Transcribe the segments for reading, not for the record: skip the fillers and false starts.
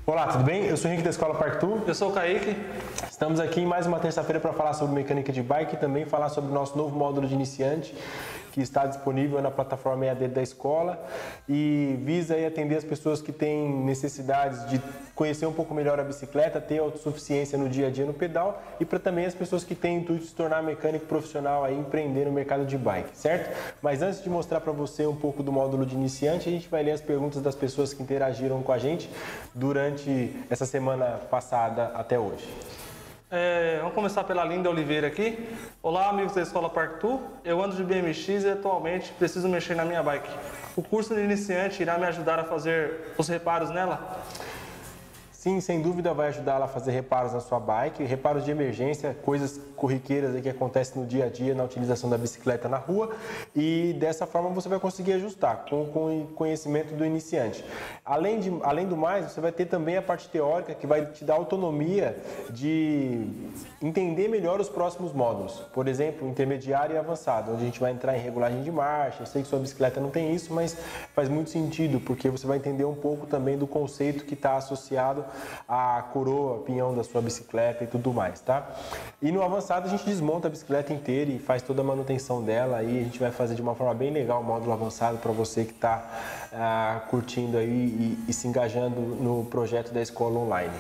Olá, tudo bem? Eu sou o Henrique da Escola Parktur. Eu sou o Kaique. Estamos aqui em mais uma terça-feira para falar sobre mecânica de bike e também falar sobre o nosso novo módulo de iniciante que está disponível na plataforma EAD da escola e visa aí atender as pessoas que têm necessidades de conhecer um pouco melhor a bicicleta, ter autossuficiência no dia a dia no pedal e para também as pessoas que têm o intuito de se tornar mecânico profissional aí, empreender no mercado de bike, certo? Mas antes de mostrar para você um pouco do módulo de iniciante, a gente vai ler as perguntas das pessoas que interagiram com a gente durante essa semana passada até hoje. Vamos começar pela Linda Oliveira aqui. Olá, amigos da Escola Parktur. Eu ando de BMX e atualmente preciso mexer na minha bike. O curso de iniciante irá me ajudar a fazer os reparos nela? Sim, sem dúvida vai ajudar ela a fazer reparos na sua bike, reparos de emergência, coisas corriqueiras aí que acontecem no dia a dia na utilização da bicicleta na rua e dessa forma você vai conseguir ajustar com o conhecimento do iniciante. Além do mais, você vai ter também a parte teórica que vai te dar autonomia de entender melhor os próximos módulos. Por exemplo, intermediário e avançado, onde a gente vai entrar em regulagem de marcha. Eu sei que sua bicicleta não tem isso, mas faz muito sentido porque você vai entender um pouco também do conceito que está associado a coroa, pinhão da sua bicicleta e tudo mais, tá? E no avançado a gente desmonta a bicicleta inteira e faz toda a manutenção dela e a gente vai fazer de uma forma bem legal o módulo avançado para você que está curtindo aí e se engajando no projeto da escola online.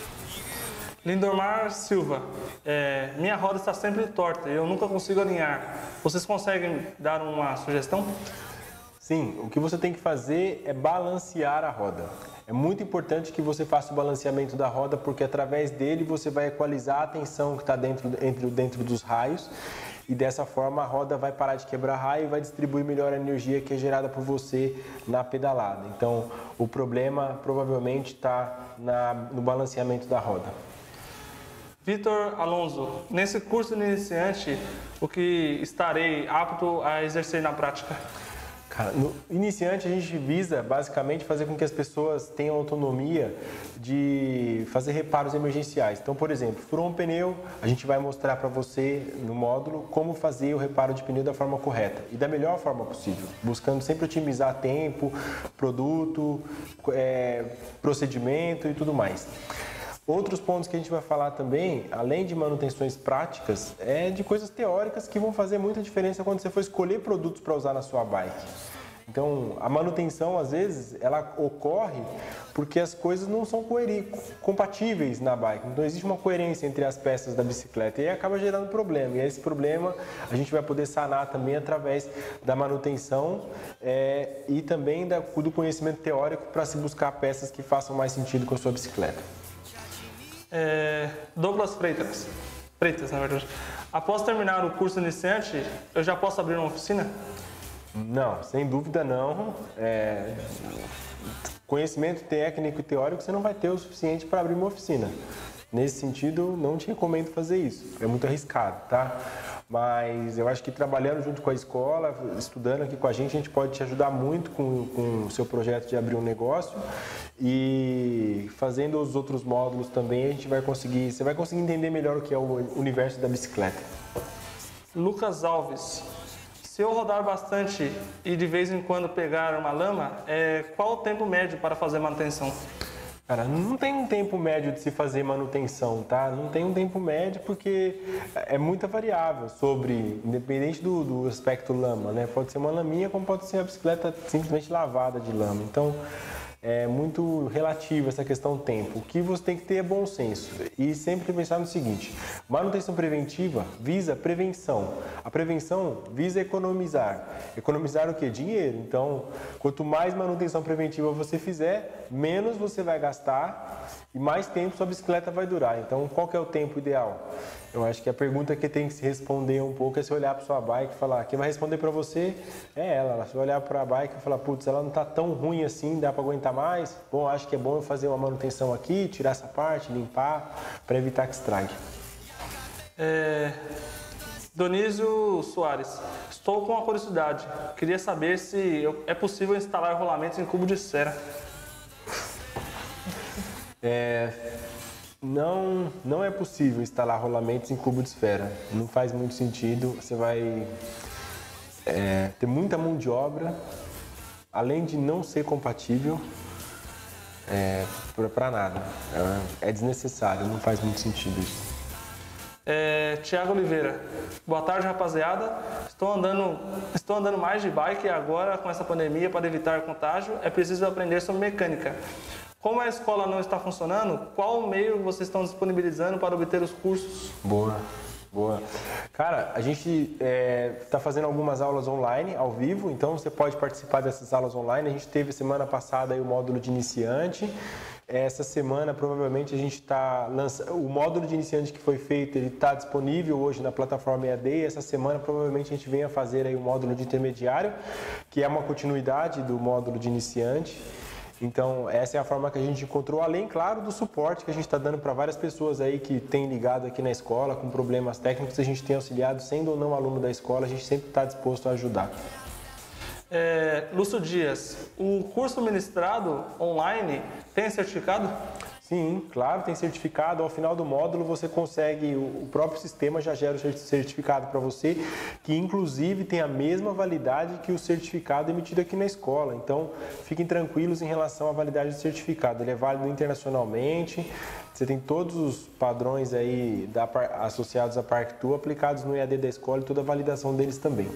Lindomar Silva, minha roda está sempre torta e eu nunca consigo alinhar. Vocês conseguem dar uma sugestão? Sim, o que você tem que fazer é balancear a roda. É muito importante que você faça o balanceamento da roda, porque através dele você vai equalizar a tensão que está dentro dos raios e dessa forma a roda vai parar de quebrar raio e vai distribuir melhor a energia que é gerada por você na pedalada. Então, o problema provavelmente está no balanceamento da roda. Vitor Alonso, nesse curso de iniciante, o que estarei apto a exercer na prática? Cara, no iniciante a gente visa basicamente fazer com que as pessoas tenham autonomia de fazer reparos emergenciais. Então, por exemplo, furou um pneu, a gente vai mostrar para você no módulo como fazer o reparo de pneu da forma correta e da melhor forma possível, buscando sempre otimizar tempo, produto, procedimento e tudo mais. Outros pontos que a gente vai falar também, além de manutenções práticas, é de coisas teóricas que vão fazer muita diferença quando você for escolher produtos para usar na sua bike. Então, a manutenção, às vezes, ela ocorre porque as coisas não são compatíveis na bike. Então, existe uma coerência entre as peças da bicicleta e aí acaba gerando problema. E esse problema a gente vai poder sanar também através da manutenção e também do conhecimento teórico para se buscar peças que façam mais sentido com a sua bicicleta. Douglas Freitas, na verdade. Após terminar o curso iniciante, eu já posso abrir uma oficina? Não, sem dúvida não. Conhecimento técnico e teórico você não vai ter o suficiente para abrir uma oficina. Nesse sentido, não te recomendo fazer isso. É muito arriscado, tá? Mas eu acho que trabalhando junto com a escola, estudando aqui com a gente pode te ajudar muito com o seu projeto de abrir um negócio e fazendo os outros módulos também você vai conseguir entender melhor o que é o universo da bicicleta. Lucas Alves, se eu rodar bastante e de vez em quando pegar uma lama, qual o tempo médio para fazer manutenção? Cara, não tem um tempo médio de se fazer manutenção, tá? Não tem um tempo médio porque é muita variável independente do aspecto lama, né? Pode ser uma laminha como pode ser a bicicleta simplesmente lavada de lama. Então, é muito relativo essa questão tempo. O que você tem que ter é bom senso e sempre pensar no seguinte: manutenção preventiva visa prevenção. A prevenção visa economizar. Economizar o quê? Dinheiro. Então, quanto mais manutenção preventiva você fizer, menos você vai gastar e mais tempo sua bicicleta vai durar. Então, qual que é o tempo ideal? Eu acho que a pergunta que tem que se responder um pouco é se olhar para sua bike e falar: quem vai responder para você é ela. Se olhar para a bike e falar: putz, ela não está tão ruim assim, dá para aguentar mais? Bom, acho que é bom eu fazer uma manutenção aqui, tirar essa parte, limpar, para evitar que estrague. Donísio Soares, estou com uma curiosidade. Queria saber se é possível instalar rolamentos em cubo de cera. Não é possível instalar rolamentos em cubo de esfera. Não faz muito sentido. Você vai ter muita mão de obra, além de não ser compatível. para nada. É desnecessário, não faz muito sentido isso. Tiago Oliveira, boa tarde, rapaziada. Estou andando mais de bike e agora com essa pandemia, para evitar contágio, é preciso aprender sobre mecânica. Como a escola não está funcionando, qual meio vocês estão disponibilizando para obter os cursos? Boa. Cara, a gente está fazendo algumas aulas online, ao vivo, então você pode participar dessas aulas online. A gente teve semana passada aí o módulo de iniciante. Essa semana, provavelmente, a gente está lançando... O módulo de iniciante que foi feito, ele está disponível hoje na plataforma EAD. E essa semana, provavelmente, a gente venha fazer aí o módulo de intermediário, que é uma continuidade do módulo de iniciante. Então, essa é a forma que a gente encontrou, além, claro, do suporte que a gente está dando para várias pessoas aí que têm ligado aqui na escola com problemas técnicos. A gente tem auxiliado, sendo ou não aluno da escola, a gente sempre está disposto a ajudar. Lúcio Dias, o curso ministrado online tem certificado? Sim, claro, tem certificado. Ao final do módulo você consegue, o próprio sistema já gera o certificado para você, que inclusive tem a mesma validade que o certificado emitido aqui na escola. Então, fiquem tranquilos em relação à validade do certificado. Ele é válido internacionalmente, você tem todos os padrões aí associados à Parktool aplicados no EAD da escola e toda a validação deles também.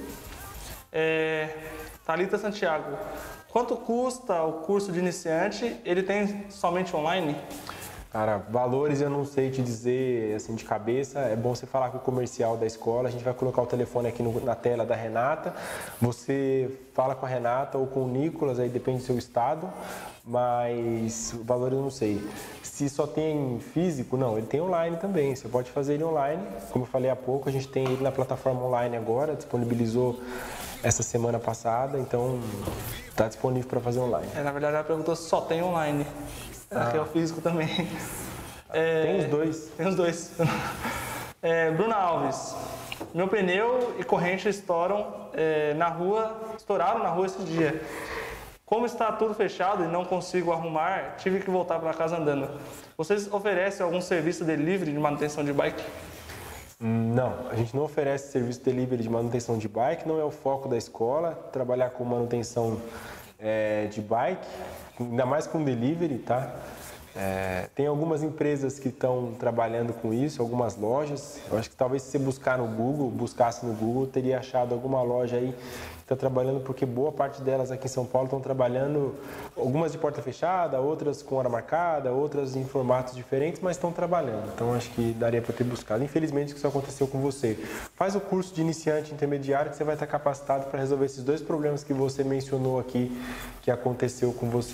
Thalita Santiago, quanto custa o curso de iniciante? Ele tem somente online? Cara, valores eu não sei te dizer assim de cabeça, é bom você falar com o comercial da escola, a gente vai colocar o telefone aqui na tela da Renata, você fala com a Renata ou com o Nicolas, aí depende do seu estado, mas valores eu não sei. Se só tem físico, não, ele tem online também, você pode fazer ele online, como eu falei há pouco, a gente tem ele na plataforma online agora, disponibilizou essa semana passada, então está disponível para fazer online. Na verdade ela perguntou se só tem online. Aqui é o físico também. Tem os dois. Tem os dois. Bruna Alves. Meu pneu e corrente estouraram na rua esse dia. Como está tudo fechado e não consigo arrumar, tive que voltar para casa andando. Vocês oferecem algum serviço delivery de manutenção de bike? Não, a gente não oferece serviço delivery de manutenção de bike, não é o foco da escola, trabalhar com manutenção de bike, ainda mais com delivery, tá? Tem algumas empresas que estão trabalhando com isso, algumas lojas. Eu acho que talvez se você buscasse no Google, teria achado alguma loja aí que está trabalhando, porque boa parte delas aqui em São Paulo estão trabalhando, algumas de porta fechada, outras com hora marcada, outras em formatos diferentes, mas estão trabalhando. Então acho que daria para ter buscado. Infelizmente isso aconteceu com você. Faz o curso de iniciante intermediário que você vai estar capacitado para resolver esses dois problemas que você mencionou aqui que aconteceu com você.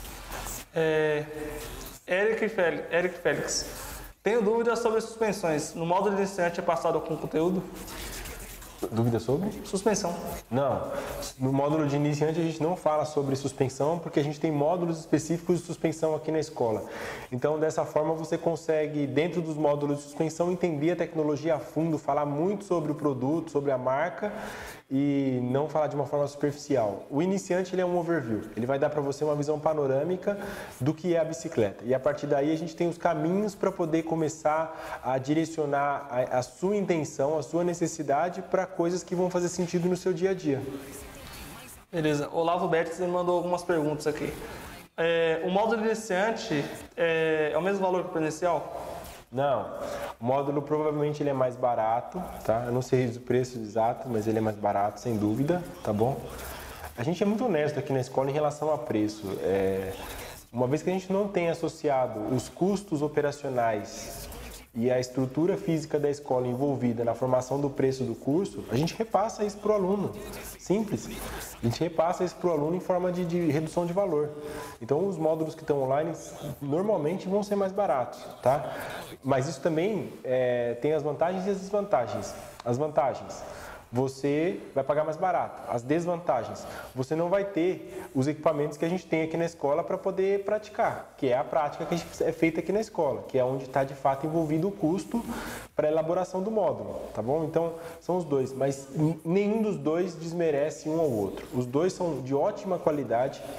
Eric Félix. Tenho dúvidas sobre suspensões. No módulo iniciante é passado algum conteúdo? Dúvida sobre? Suspensão. Não. No módulo de iniciante a gente não fala sobre suspensão, porque a gente tem módulos específicos de suspensão aqui na escola. Então, dessa forma, você consegue, dentro dos módulos de suspensão, entender a tecnologia a fundo, falar muito sobre o produto, sobre a marca e não falar de uma forma superficial. O iniciante ele é um overview, ele vai dar para você uma visão panorâmica do que é a bicicleta. E a partir daí a gente tem os caminhos para poder começar a direcionar a sua intenção, a sua necessidade para coisas que vão fazer sentido no seu dia a dia. Beleza. Olavo Betts me mandou algumas perguntas aqui. O módulo iniciante é o mesmo valor que o presencial? Não, o módulo provavelmente ele é mais barato, tá? Eu não sei o preço exato, mas ele é mais barato, sem dúvida, tá bom? A gente é muito honesto aqui na escola em relação a preço. Uma vez que a gente não tem associado os custos operacionais e a estrutura física da escola envolvida na formação do preço do curso, a gente repassa isso para o aluno. Simples. A gente repassa isso para o aluno em forma de redução de valor. Então, os módulos que estão online normalmente vão ser mais baratos, tá? Mas isso também tem as vantagens e as desvantagens. As vantagens: você vai pagar mais barato. As desvantagens: você não vai ter os equipamentos que a gente tem aqui na escola para poder praticar, que é a prática que é feita aqui na escola, que é onde está de fato envolvido o custo para a elaboração do módulo, tá bom? Então, são os dois, mas nenhum dos dois desmerece um ao outro. Os dois são de ótima qualidade,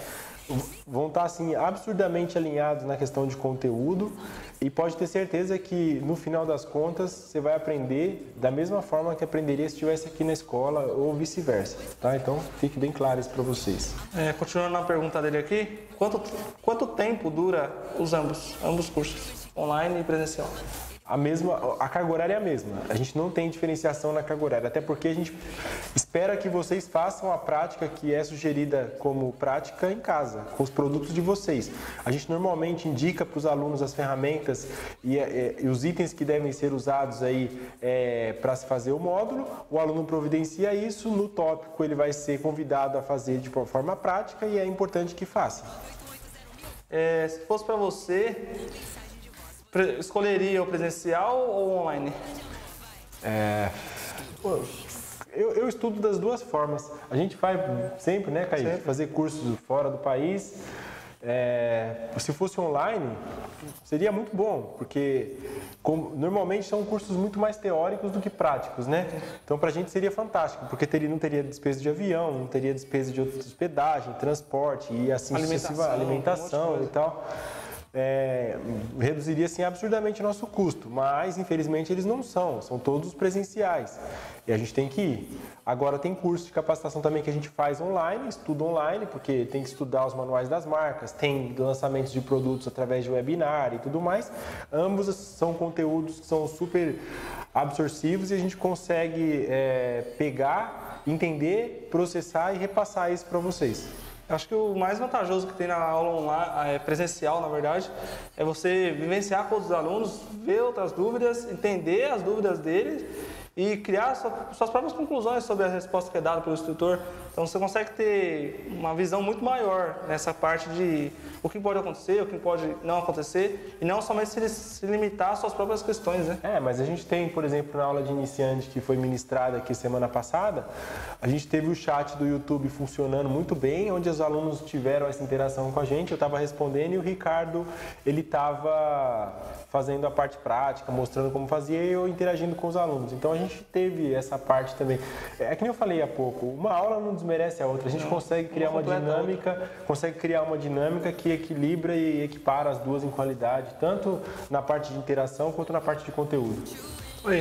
vão estar assim absurdamente alinhados na questão de conteúdo e pode ter certeza que no final das contas você vai aprender da mesma forma que aprenderia se estivesse aqui na escola ou vice-versa, tá? Então fique bem claro isso para vocês. Continuando na pergunta dele aqui, quanto tempo dura ambos cursos, online e presencial? A carga horária é a mesma. A gente não tem diferenciação na carga horária, até porque a gente espera que vocês façam a prática que é sugerida como prática em casa, com os produtos de vocês. A gente normalmente indica para os alunos as ferramentas e os itens que devem ser usados aí para se fazer o módulo. O aluno providencia isso, no tópico ele vai ser convidado a fazer de forma prática e é importante que faça. Se fosse para você, escolheria o presencial ou online? Eu estudo das duas formas. A gente vai sempre, né, Kaique, fazer cursos fora do país. Se fosse online, seria muito bom, porque normalmente são cursos muito mais teóricos do que práticos, né? Então, para a gente seria fantástico, porque não teria despesa de avião, não teria despesa de hospedagem, transporte e assim alimentação e tal. Reduziria assim absurdamente o nosso custo, mas infelizmente eles não são todos presenciais e a gente tem que ir. Agora tem curso de capacitação também que a gente faz online, estuda online, porque tem que estudar os manuais das marcas, tem lançamentos de produtos através de webinar e tudo mais. Ambos são conteúdos que são super absortivos e a gente consegue pegar, entender, processar e repassar isso para vocês. Acho que o mais vantajoso que tem na aula online, presencial, na verdade, é você vivenciar com os alunos, ver outras dúvidas, entender as dúvidas deles e criar suas próprias conclusões sobre a resposta que é dada pelo instrutor. Então você consegue ter uma visão muito maior nessa parte de o que pode acontecer, o que pode não acontecer e não somente se limitar às suas próprias questões, né? Mas a gente tem, por exemplo, na aula de iniciante que foi ministrada aqui semana passada, a gente teve o chat do YouTube funcionando muito bem, onde os alunos tiveram essa interação com a gente, eu estava respondendo e o Ricardo, ele estava fazendo a parte prática, mostrando como fazia e eu interagindo com os alunos. Então a gente teve essa parte também. É que nem eu falei há pouco, uma aula não desmerece a outra, a gente consegue criar uma dinâmica que equilibra e equipara as duas em qualidade, tanto na parte de interação quanto na parte de conteúdo. Oi.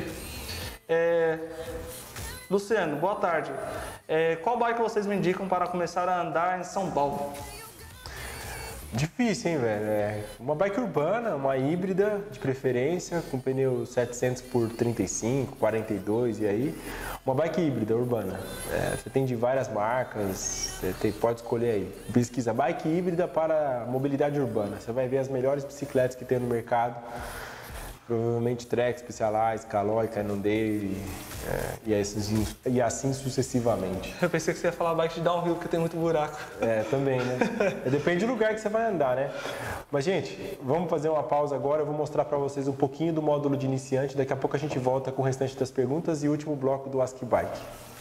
Luciano, boa tarde. Qual bike vocês me indicam para começar a andar em São Paulo? Difícil, hein, velho? Uma bike urbana, uma híbrida de preferência, com pneu 700 por 35, 42 e aí. Uma bike híbrida urbana. Você tem de várias marcas, pode escolher aí. Pesquisa bike híbrida para mobilidade urbana. Você vai ver as melhores bicicletas que tem no mercado. Provavelmente Trek, Specialized, Caloi, Cannondale e assim sucessivamente. Eu pensei que você ia falar bike de downhill, porque tem muito buraco. Também, né? Depende do lugar que você vai andar, né? Mas, gente, vamos fazer uma pausa agora. Eu vou mostrar para vocês um pouquinho do módulo de iniciante. Daqui a pouco a gente volta com o restante das perguntas e o último bloco do Ask Bike.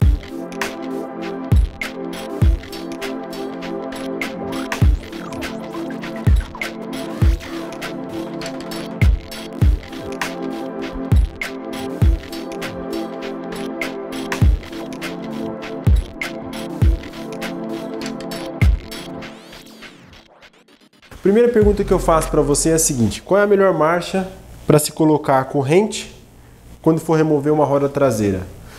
Primeira pergunta que eu faço para você é a seguinte: qual é a melhor marcha para se colocar a corrente quando for remover uma roda traseira?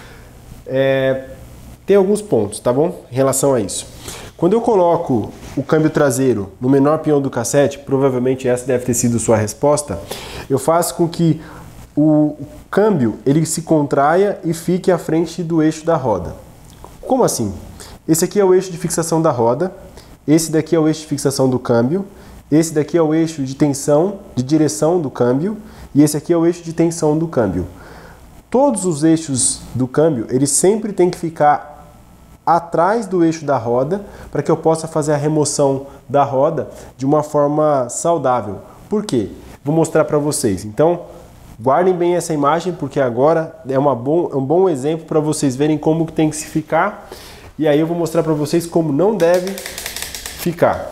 Tem alguns pontos, tá bom? Em relação a isso. Quando eu coloco o câmbio traseiro no menor peão do cassete, provavelmente essa deve ter sido sua resposta, eu faço com que o câmbio ele se contraia e fique à frente do eixo da roda. Como assim? Esse aqui é o eixo de fixação da roda, esse daqui é o eixo de fixação do câmbio, esse daqui é o eixo de tensão, de direção do câmbio, e esse aqui é o eixo de tensão do câmbio. Todos os eixos do câmbio, eles sempre têm que ficar atrás do eixo da roda, para que eu possa fazer a remoção da roda de uma forma saudável. Por quê? Vou mostrar para vocês. Então, guardem bem essa imagem, porque agora é um bom exemplo para vocês verem como que tem que se ficar. E aí eu vou mostrar para vocês como não deve ficar.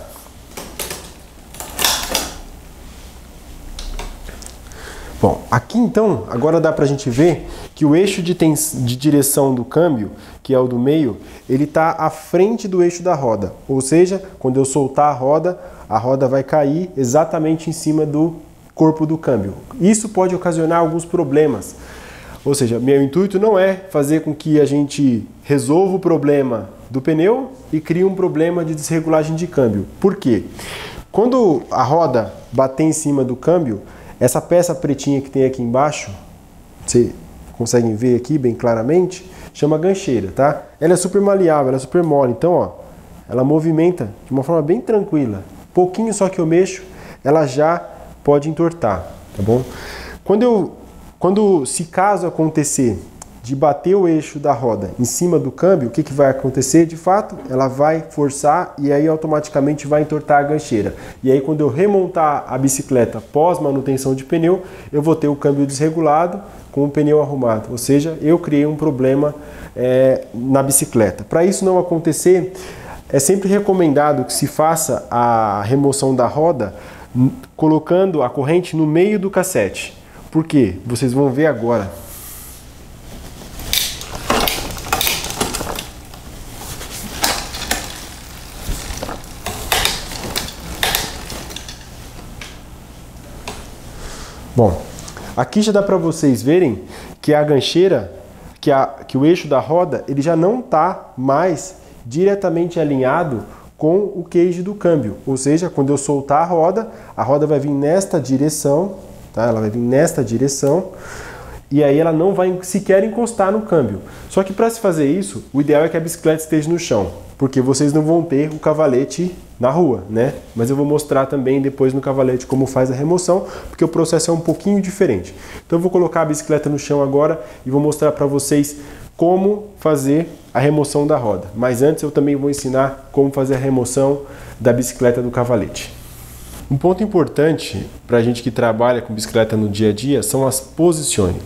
Bom, aqui então, agora dá pra gente ver que o eixo de direção do câmbio, que é o do meio, ele está à frente do eixo da roda. Ou seja, quando eu soltar a roda vai cair exatamente em cima do corpo do câmbio. Isso pode ocasionar alguns problemas. Ou seja, meu intuito não é fazer com que a gente resolva o problema do pneu e crie um problema de desregulagem de câmbio. Por quê? Quando a roda bater em cima do câmbio, essa peça pretinha que tem aqui embaixo, você conseguem ver aqui bem claramente, chama gancheira, tá? Ela é super maleável, ela é super mole, então ó, ela movimenta de uma forma bem tranquila. Pouquinho só que eu mexo, ela já pode entortar, tá bom? Se caso acontecer de bater o eixo da roda em cima do câmbio, o que vai acontecer? De fato, ela vai forçar e aí automaticamente vai entortar a gancheira. E aí quando eu remontar a bicicleta pós manutenção de pneu, eu vou ter o câmbio desregulado com o pneu arrumado. Ou seja, eu criei um problema na bicicleta. Para isso não acontecer, é sempre recomendado que se faça a remoção da roda colocando a corrente no meio do cassete. Por quê? Vocês vão ver agora. Bom, aqui já dá para vocês verem que a gancheira, que o eixo da roda, ele já não está mais diretamente alinhado com o queijo do câmbio. Ou seja, quando eu soltar a roda vai vir nesta direção, tá? Ela vai vir nesta direção e aí ela não vai sequer encostar no câmbio. Só que para se fazer isso, o ideal é que a bicicleta esteja no chão, porque vocês não vão ter o cavalete na rua, né? Mas eu vou mostrar também depois no cavalete como faz a remoção, porque o processo é um pouquinho diferente. Então eu vou colocar a bicicleta no chão agora e vou mostrar para vocês como fazer a remoção da roda. Mas antes eu também vou ensinar como fazer a remoção da bicicleta do cavalete. Um ponto importante para a gente que trabalha com bicicleta no dia a dia são as posições,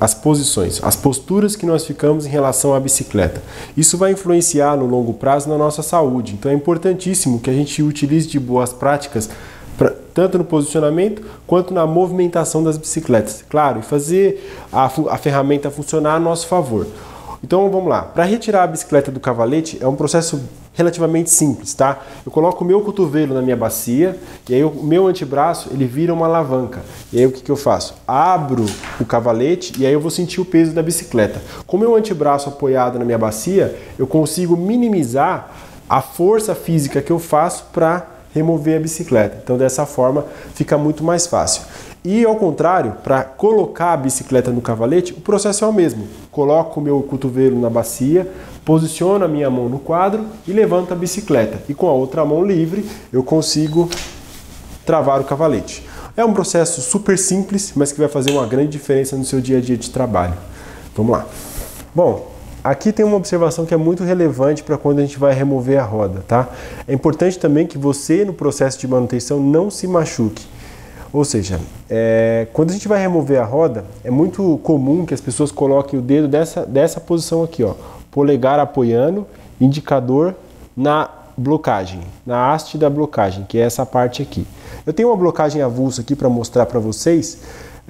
as posturas que nós ficamos em relação à bicicleta. Isso vai influenciar no longo prazo na nossa saúde. Então é importantíssimo que a gente utilize de boas práticas tanto no posicionamento quanto na movimentação das bicicletas. Claro, e fazer a ferramenta funcionar a nosso favor. Então vamos lá, para retirar a bicicleta do cavalete é um processo relativamente simples, tá? Eu coloco o meu cotovelo na minha bacia e aí o meu antebraço ele vira uma alavanca. E aí o que eu faço? Abro o cavalete e aí eu vou sentir o peso da bicicleta. Com o meu antebraço apoiado na minha bacia, eu consigo minimizar a força física que eu faço para remover a bicicleta. Então dessa forma fica muito mais fácil. E ao contrário, para colocar a bicicleta no cavalete, o processo é o mesmo. Coloco o meu cotovelo na bacia, posiciono a minha mão no quadro e levanto a bicicleta. E com a outra mão livre eu consigo travar o cavalete. É um processo super simples, mas que vai fazer uma grande diferença no seu dia a dia de trabalho. Vamos lá. Bom, aqui tem uma observação que é muito relevante para quando a gente vai remover a roda, tá? É importante também que você, no processo de manutenção, não se machuque. Ou seja, quando a gente vai remover a roda, é muito comum que as pessoas coloquem o dedo dessa posição aqui, ó, polegar apoiando, indicador na blocagem, na haste da blocagem, que é essa parte aqui. Eu tenho uma blocagem avulsa aqui para mostrar para vocês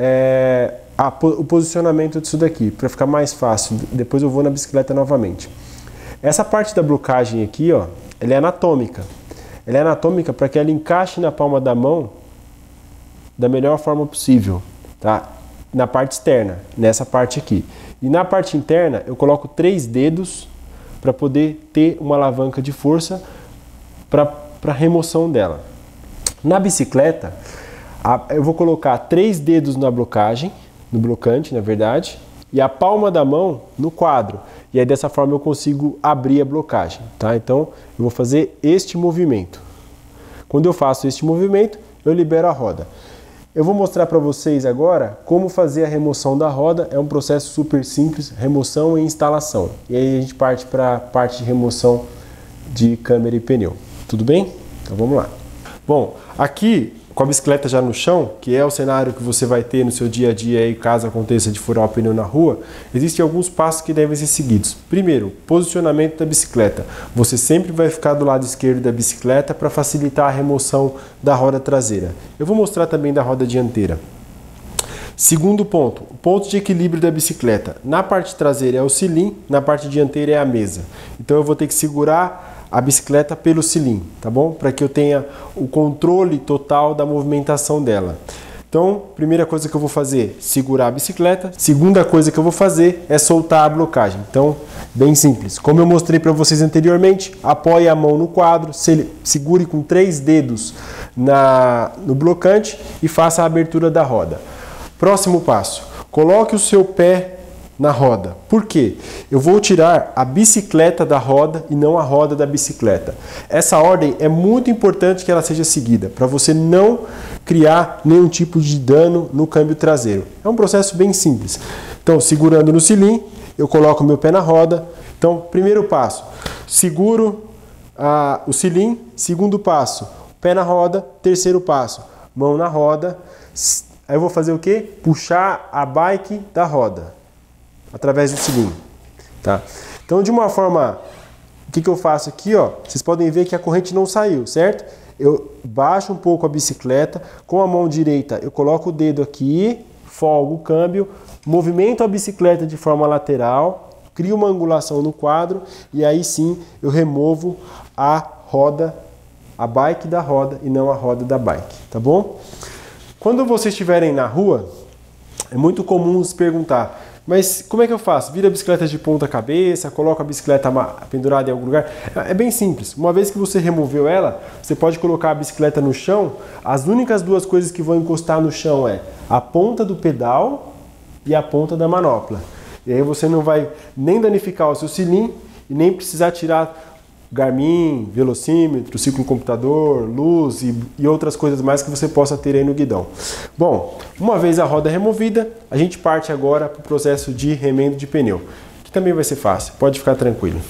o posicionamento disso daqui, para ficar mais fácil. Depois eu vou na bicicleta novamente. Essa parte da blocagem aqui, ó, ela é anatômica. Ela é anatômica para que ela encaixe na palma da mão da melhor forma possível, tá? Na parte externa, nessa parte aqui. E na parte interna, eu coloco 3 dedos para poder ter uma alavanca de força para remoção dela. Na bicicleta, eu vou colocar 3 dedos na blocagem, no blocante, na verdade, e a palma da mão no quadro. E aí dessa forma eu consigo abrir a blocagem, tá? Então, eu vou fazer este movimento. Quando eu faço este movimento, eu libero a roda. Eu vou mostrar para vocês agora como fazer a remoção da roda. É um processo super simples, remoção e instalação. E aí a gente parte para a parte de remoção de câmera e pneu. Tudo bem? Então vamos lá. Bom, aqui com a bicicleta já no chão, que é o cenário que você vai ter no seu dia a dia aí, caso aconteça de furar o pneu na rua, existem alguns passos que devem ser seguidos. Primeiro, posicionamento da bicicleta. Você sempre vai ficar do lado esquerdo da bicicleta para facilitar a remoção da roda traseira. Eu vou mostrar também da roda dianteira. Segundo ponto, o ponto de equilíbrio da bicicleta. Na parte traseira é o cilim, na parte dianteira é a mesa. Então eu vou ter que segurar a bicicleta pelo cilim, tá bom? Para que eu tenha o controle total da movimentação dela. Então, primeira coisa que eu vou fazer, segurar a bicicleta. Segunda coisa que eu vou fazer é soltar a blocagem. Então, bem simples. Como eu mostrei para vocês anteriormente, apoie a mão no quadro, segure com 3 dedos no blocante e faça a abertura da roda. Próximo passo, coloque o seu pé na roda. Por quê? Eu vou tirar a bicicleta da roda e não a roda da bicicleta. Essa ordem é muito importante que ela seja seguida, para você não criar nenhum tipo de dano no câmbio traseiro. É um processo bem simples. Então, segurando no cilim, eu coloco meu pé na roda. Então, primeiro passo, seguro o cilim. Segundo passo, pé na roda. Terceiro passo, mão na roda. Aí eu vou fazer o quê? Puxar a bike da roda através do cilim, tá? Então, de uma forma, o que eu faço aqui, ó? Vocês podem ver que a corrente não saiu, certo? Eu baixo um pouco a bicicleta, com a mão direita eu coloco o dedo aqui, folgo o câmbio, movimento a bicicleta de forma lateral, crio uma angulação no quadro e aí sim eu removo a roda, a bike da roda e não a roda da bike, tá bom? Quando vocês estiverem na rua, é muito comum se perguntar: mas como é que eu faço? Vira a bicicleta de ponta cabeça, coloco a bicicleta pendurada em algum lugar? É bem simples. Uma vez que você removeu ela, você pode colocar a bicicleta no chão. As únicas 2 coisas que vão encostar no chão é a ponta do pedal e a ponta da manopla. E aí você não vai nem danificar o seu cilim e nem precisar tirar Garmin, velocímetro, ciclocomputador, luz e outras coisas mais que você possa ter aí no guidão. Bom, uma vez a roda removida, a gente parte agora para o processo de remendo de pneu, que também vai ser fácil, pode ficar tranquilo.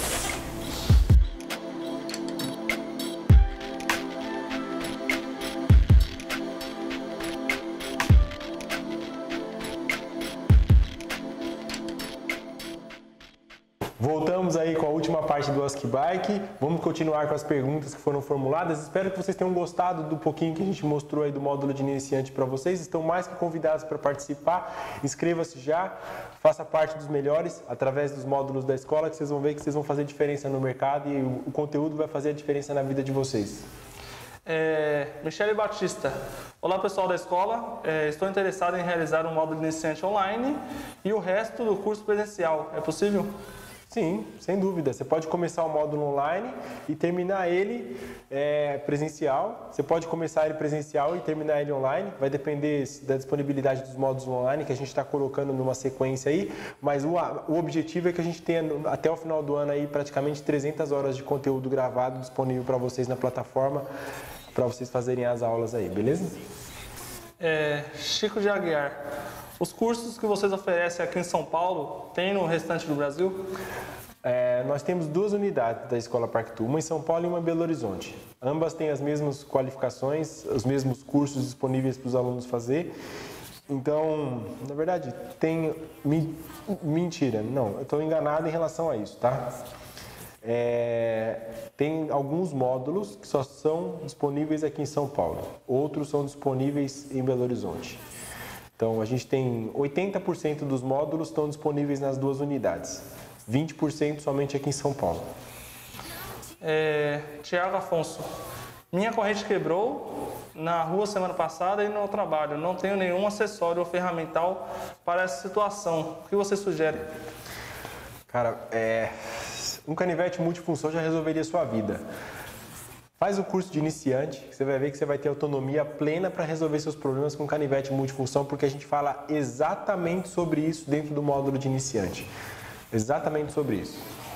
Voltamos aí com a última parte do Ask Bike. Vamos continuar com as perguntas que foram formuladas. Espero que vocês tenham gostado do pouquinho que a gente mostrou aí do módulo de iniciante para vocês. Estão mais que convidados para participar. Inscreva-se já, faça parte dos melhores através dos módulos da escola, que vocês vão ver que vocês vão fazer diferença no mercado e o conteúdo vai fazer a diferença na vida de vocês. Michele Batista. Olá, pessoal da escola. Estou interessado em realizar um módulo de iniciante online e o resto do curso presencial. É possível? Sim, sem dúvida. Você pode começar o módulo online e terminar ele presencial. Você pode começar ele presencial e terminar ele online. Vai depender da disponibilidade dos módulos online que a gente está colocando numa sequência aí. Mas o objetivo é que a gente tenha até o final do ano aí praticamente 300 horas de conteúdo gravado disponível para vocês na plataforma, para vocês fazerem as aulas aí, beleza? Chico de Aguiar. Os cursos que vocês oferecem aqui em São Paulo, tem no restante do Brasil? Nós temos 2 unidades da Escola Parktu, uma em São Paulo e uma em Belo Horizonte. Ambas têm as mesmas qualificações, os mesmos cursos disponíveis para os alunos fazer. Então, na verdade, tem... Mentira, não, eu estou enganado em relação a isso, tá? Tem alguns módulos que só são disponíveis aqui em São Paulo, outros são disponíveis em Belo Horizonte. Então, a gente tem 80% dos módulos estão disponíveis nas 2 unidades, 20% somente aqui em São Paulo. Tiago Afonso. Minha corrente quebrou na rua semana passada e no trabalho. Não tenho nenhum acessório ou ferramental para essa situação. O que você sugere? Cara, um canivete multifunção já resolveria a sua vida. Faz o curso de iniciante, que você vai ver que você vai ter autonomia plena para resolver seus problemas com canivete multifunção, porque a gente fala exatamente sobre isso dentro do módulo de iniciante. Exatamente sobre isso.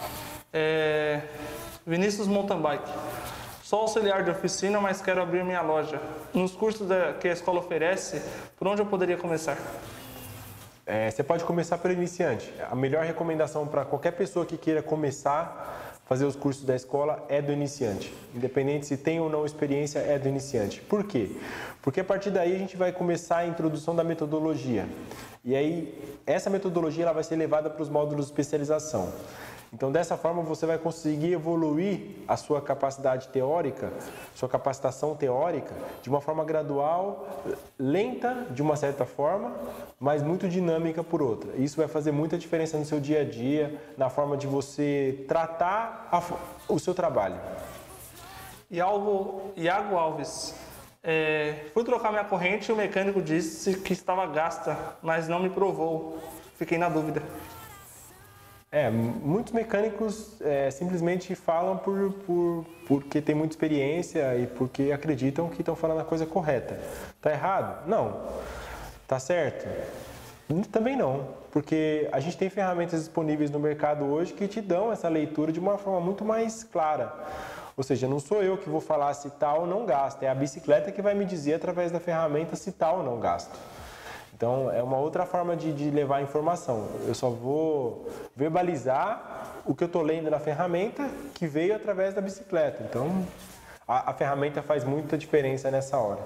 Vinícius Mountain Bike. Sou auxiliar de oficina, mas quero abrir minha loja. Nos cursos que a escola oferece, por onde eu poderia começar? Você pode começar pelo iniciante. A melhor recomendação para qualquer pessoa que queira começar a fazer os cursos da escola é do iniciante. Independente se tem ou não experiência, é do iniciante. Por quê? Porque a partir daí a gente vai começar a introdução da metodologia. E aí, essa metodologia ela vai ser levada para os módulos de especialização. Então, dessa forma, você vai conseguir evoluir a sua capacidade teórica, sua capacitação teórica, de uma forma gradual, lenta de uma certa forma, mas muito dinâmica por outra. Isso vai fazer muita diferença no seu dia a dia, na forma de você tratar o seu trabalho. Iago Alves. Fui trocar minha corrente e o mecânico disse que estava gasta, mas não me provou. Fiquei na dúvida. Muitos mecânicos simplesmente falam porque tem muita experiência e porque acreditam que estão falando a coisa correta. Tá errado? Não. Tá certo? Também não, porque a gente tem ferramentas disponíveis no mercado hoje que te dão essa leitura de uma forma muito mais clara. Ou seja, não sou eu que vou falar se tal ou não gasto, é a bicicleta que vai me dizer através da ferramenta se tal ou não gasto. Então, é uma outra forma de levar a informação. Eu só vou verbalizar o que eu estou lendo na ferramenta que veio através da bicicleta. Então, a ferramenta faz muita diferença nessa hora.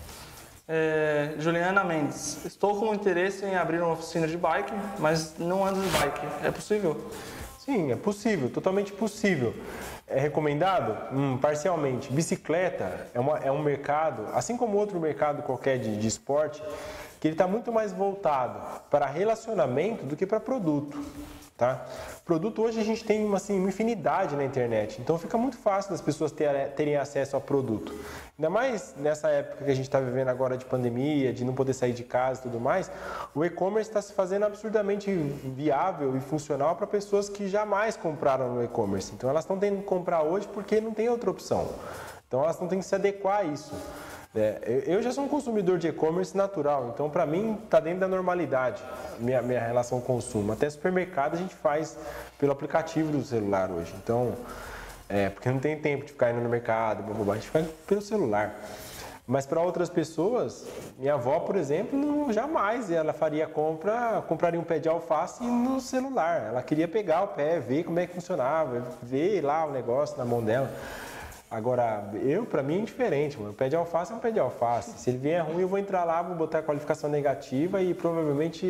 Juliana Mendes. Estou com interesse em abrir uma oficina de bike, mas não ando de bike. É possível? Sim, é possível, totalmente possível. É recomendado? Parcialmente. Bicicleta é um mercado, assim como outro mercado qualquer de esporte, que ele está muito mais voltado para relacionamento do que para produto, tá? Produto hoje a gente tem uma infinidade na internet, então fica muito fácil das pessoas terem acesso a produto. Ainda mais nessa época que a gente está vivendo agora de pandemia, de não poder sair de casa e tudo mais, o e-commerce está se fazendo absurdamente viável e funcional para pessoas que jamais compraram no e-commerce. Então elas estão tendo que comprar hoje porque não tem outra opção. Então elas não têm que se adequar a isso. Eu já sou um consumidor de e-commerce natural, então para mim está dentro da normalidade minha relação com o consumo. Até supermercado a gente faz pelo aplicativo do celular hoje, então porque não tem tempo de ficar indo no mercado, a gente faz pelo celular. Mas para outras pessoas, minha avó, por exemplo, jamais ela compraria um pé de alface no celular. Ela queria pegar o pé, ver como é que funcionava, ver lá o negócio na mão dela. Agora, para mim é diferente, mano. O pé de alface é um pé de alface. Se ele vier ruim, eu vou entrar lá, vou botar a qualificação negativa e provavelmente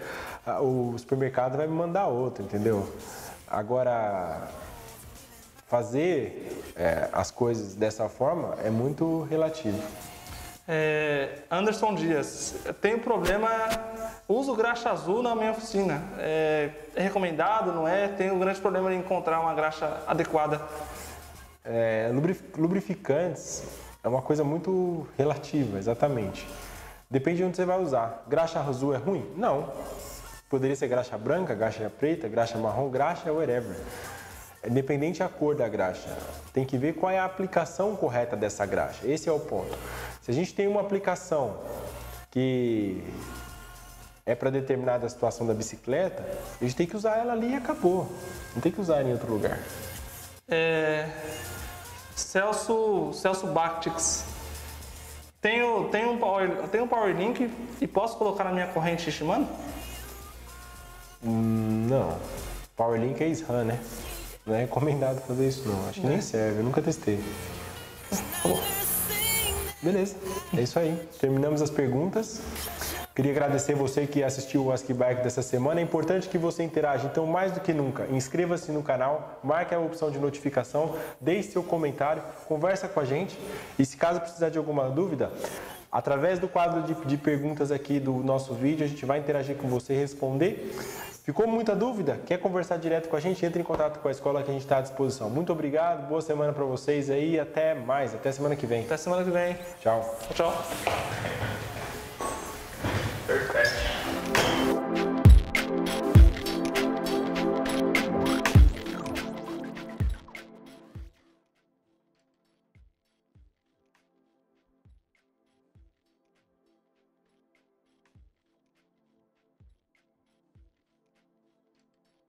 o supermercado vai me mandar outro, entendeu? Agora, fazer as coisas dessa forma é muito relativo. Anderson Dias, tenho problema, uso graxa azul na minha oficina. É recomendado, não é? Tenho um grande problema em encontrar uma graxa adequada. Lubrificantes é uma coisa muito relativa, exatamente. Depende de onde você vai usar. Graxa azul é ruim? Não. Poderia ser graxa branca, graxa preta, graxa marrom, graxa whatever. Independente da cor da graxa. Tem que ver qual é a aplicação correta dessa graxa. Esse é o ponto. Se a gente tem uma aplicação que é para determinada situação da bicicleta, a gente tem que usar ela ali e acabou. Não tem que usar em outro lugar. Celso Bactix. Tenho um Powerlink e posso colocar na minha corrente Shimano? Não. Powerlink é SRAM, né? Não é recomendado fazer isso não. Acho que nem serve, eu nunca testei. Beleza, é isso aí. Terminamos as perguntas. Queria agradecer você que assistiu o Ask Bike dessa semana. É importante que você interaja, então mais do que nunca, inscreva-se no canal, marque a opção de notificação, deixe seu comentário, conversa com a gente e se caso precisar de alguma dúvida, através do quadro de perguntas aqui do nosso vídeo, a gente vai interagir com você e responder. Ficou muita dúvida? Quer conversar direto com a gente? Entre em contato com a escola que a gente está à disposição. Muito obrigado, boa semana para vocês aí e até mais, até semana que vem. Até semana que vem. Tchau. Tchau.